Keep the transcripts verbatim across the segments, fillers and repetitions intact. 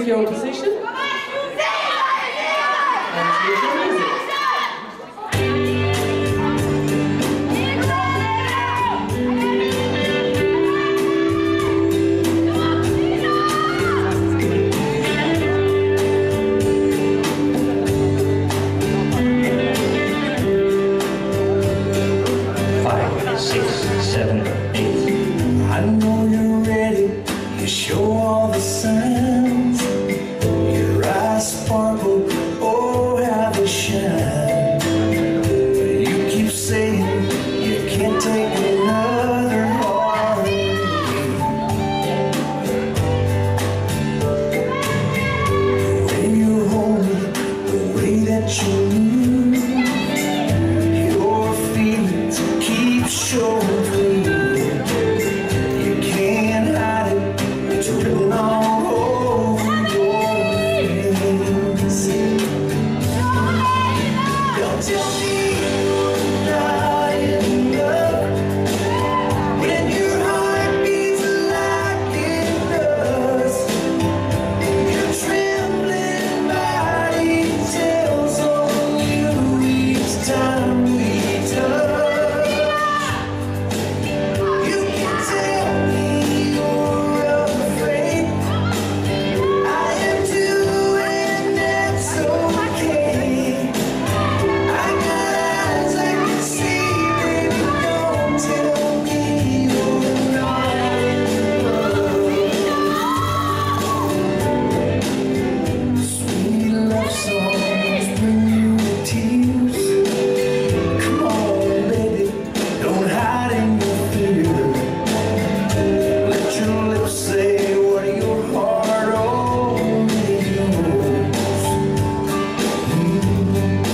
your position. And here's your music. Seven, eight. I know you're ready. You show all the signs. Your eyes sparkle. Oh, how they shine. You keep saying you can't take another heartbeat. The way you hold me, the way that you move, your feelings keep showing.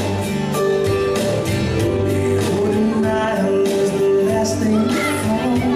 Thing